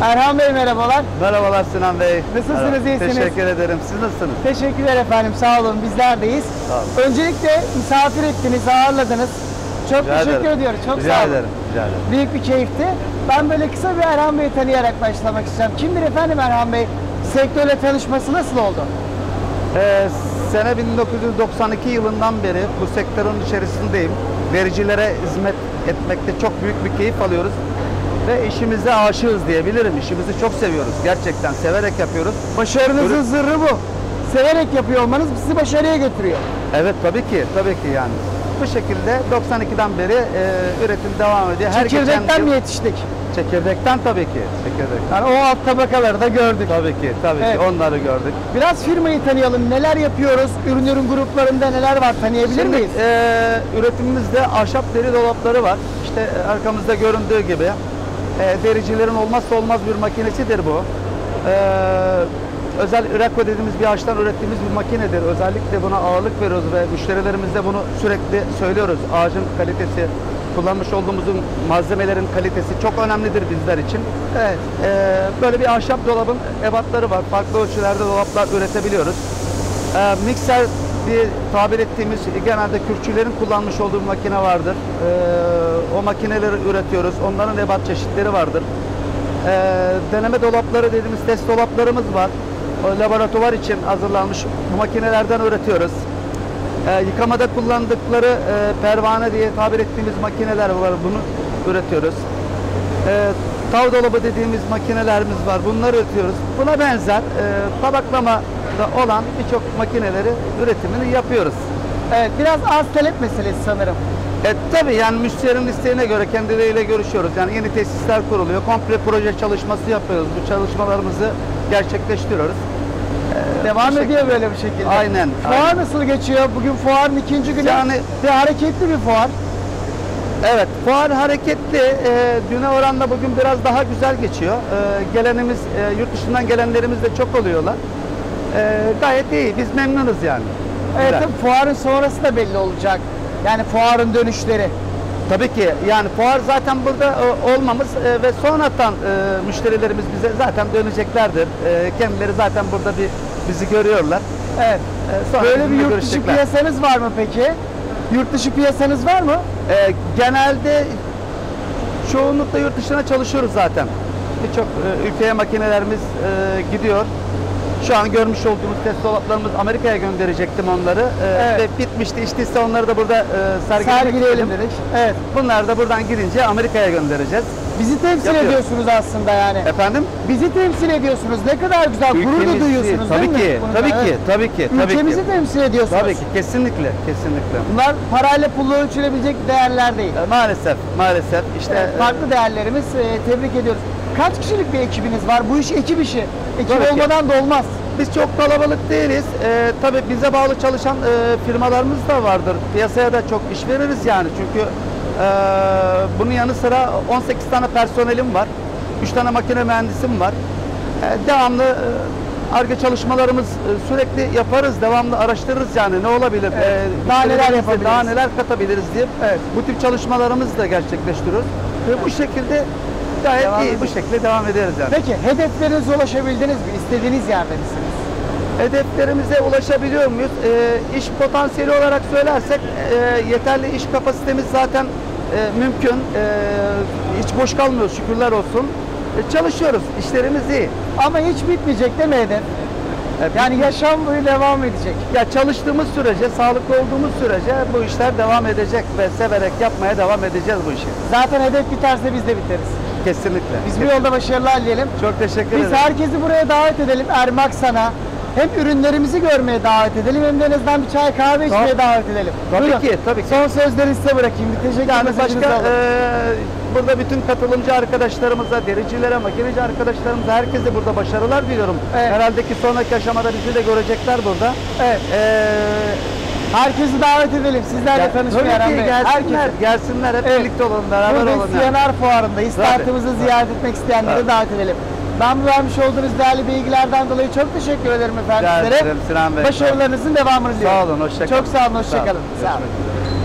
Erhan Bey merhabalar. Merhabalar Sinan Bey. Nasılsınız, Merhaba. iyisiniz? Teşekkür ederim. Siz nasılsınız? Teşekkürler efendim, sağ olun, bizler deyiz. Sağ olun. Öncelikle misafir ettiniz, ağırladınız. Çok Rica teşekkür ederim. ediyoruz, çok Rica sağ olun. ederim. Rica ederim. Büyük bir keyifti. Ben böyle kısa bir Erhan Bey'i tanıyarak başlamak istiyorum. Kimdir efendim Erhan Bey? Sektörle tanışması nasıl oldu? Sene 1992 yılından beri bu sektörün içerisindeyim. Vericilere hizmet etmekte çok büyük bir keyif alıyoruz. Ve işimize aşığız diyebilirim. İşimizi çok seviyoruz. Gerçekten severek yapıyoruz. Başarınızın sırrı bu. Severek yapıyor olmanız sizi başarıya götürüyor. Evet, tabii ki yani. Bu şekilde 92'den beri üretim devam ediyor. Çekirdekten mi yetiştik? Çekirdekten tabii ki. Çekirdekten. Yani o alt tabakaları da gördük. Tabii ki Evet. onları gördük. Biraz firmayı tanıyalım. Neler yapıyoruz? Ürünlerin gruplarında neler var? Tanıyabilir Şimdi miyiz? üretimimizde ahşap deri dolapları var. İşte arkamızda göründüğü gibi dericilerin olmazsa olmaz bir makinesidir bu. Özel Irako dediğimiz bir ağaçtan ürettiğimiz bir makinedir. Özellikle buna ağırlık veriyoruz ve müşterilerimize bunu sürekli söylüyoruz. Ağacın kalitesi, kullanmış olduğumuz malzemelerin kalitesi çok önemlidir bizler için. Evet. Böyle bir ahşap dolabın ebatları var. Farklı ölçülerde dolaplar üretebiliyoruz. Mikser diye tabir ettiğimiz genelde kürkçülerin kullanmış olduğu bir makine vardır. O makineleri üretiyoruz. Onların ebat çeşitleri vardır. Deneme dolapları dediğimiz test dolaplarımız var. O laboratuvar için hazırlanmış bu makinelerden üretiyoruz. Yıkamada kullandıkları pervane diye tabir ettiğimiz makineler var. Bunu üretiyoruz. Tav dolabı dediğimiz makinelerimiz var. Bunları üretiyoruz. Buna benzer tabaklamada olan birçok makineleri üretimini yapıyoruz. Evet, biraz az talep meselesi sanırım. Tabii yani müşterinin isteğine göre kendileriyle görüşüyoruz. Yani yeni tesisler kuruluyor. Komple proje çalışması yapıyoruz. Bu çalışmalarımızı gerçekleştiriyoruz. Devam ediyor böyle bir şekilde. Aynen. Fuar nasıl geçiyor? Bugün fuarın ikinci günü. Yani bir hareketli bir fuar. Evet, fuar hareketli. Düne oranla bugün biraz daha güzel geçiyor. Gelenimiz, yurt dışından gelenlerimiz de çok oluyorlar. Gayet iyi. Biz memnunuz yani. Evet, Güzel. tabii fuarın sonrası da belli olacak. Yani fuarın dönüşleri. Tabii ki yani fuar zaten burada olmamız ve sonradan müşterilerimiz bize zaten döneceklerdir. Kendileri zaten burada bizi görüyorlar. Evet. Sonra Böyle bir bizimle yurt dışı görüşecekler. piyasanız var mı peki? Yurt dışı piyasanız var mı? Genelde çoğunlukla yurt dışına çalışıyoruz zaten. Birçok ülkeye makinelerimiz gidiyor. Şu an görmüş olduğumuz test dolaplarımız Amerika'ya gönderecektim onları. Evet. Ve bitmişti. İşte onları da burada Sergileyelim dedik. Evet. Bunlar da buradan gidince Amerika'ya göndereceğiz. Bizi temsil Yapıyoruz. ediyorsunuz aslında yani. Efendim? Bizi temsil ediyorsunuz. Ne kadar güzel. Gurur da Ülkemizi, duyuyorsunuz tabii değil mi? ki, Bunu da? tabii ki, Evet. tabii ki, tabii Ülkemizi ki. temsil ediyorsunuz. Tabii ki, kesinlikle, kesinlikle. Bunlar parayla pulla ölçülebilecek değerler değil. Maalesef. İşte Evet, farklı değerlerimiz. Tebrik ediyoruz. Kaç kişilik bir ekibiniz var? Bu iş ekip işi. Ekip Tabii ki. olmadan da olmaz. biz çok kalabalık değiliz. Tabii bize bağlı çalışan firmalarımız da vardır. Piyasaya da çok iş veririz yani. Çünkü bunun yanı sıra 18 tane personelim var. 3 tane makine mühendisim var. Devamlı Ar-Ge çalışmalarımız sürekli yaparız. Devamlı araştırırız yani ne olabilir? Evet. Daha neler yapabiliriz? Daha neler katabiliriz diye. Evet. Bu tip çalışmalarımızı da gerçekleştiriyoruz. Ve bu şekilde gayet iyi. Bu şekilde devam ederiz yani. Peki hedeflerinize ulaşabildiniz mi? İstediğiniz yerde misiniz? Hedeflerimize ulaşabiliyor muyuz? İş potansiyeli olarak söylersek yeterli iş kapasitemiz zaten mümkün. Hiç boş kalmıyoruz şükürler olsun. Çalışıyoruz. İşlerimiz iyi. Ama hiç bitmeyecek değil mi hedef? Yani yaşam boyu devam edecek. Ya çalıştığımız sürece, sağlıklı olduğumuz sürece bu işler devam edecek ve severek yapmaya devam edeceğiz bu işi. Zaten hedef biterse biz de biteriz. Kesinlikle. Biz bu yolda başarılar dileyelim. Çok teşekkür Biz ederim. herkesi buraya davet edelim. Ermaksan'a hem ürünlerimizi görmeye davet edelim hem de en azından bir çay kahve içmeye davet edelim. Tabii ki, tabii ki. Son sözleri size bırakayım. Bir teşekkür Yani mesajınızı başka alın. burada bütün katılımcı arkadaşlarımıza, dericilere, makineci arkadaşlarımıza herkese burada başarılar diliyorum. Evet. Herhalde ki sonraki aşamada bizi de görecekler burada. Evet. Herkesi davet edelim. Sizlerle tanışmaya Erhan Bey. Gelsinler hep birlikte olalım, beraber Burada olalım. CNR fuarındayız. Startımızı ziyaret etmek isteyenleri davet edelim. Ben bu vermiş olduğunuz değerli bilgilerden dolayı çok teşekkür ederim efendim sizlere. Sinan Bey. Başarılarınızın devamını diliyorum. Sağ olun, hoşça kalın. Çok sağ olun, hoşça kalın. Sağ olun.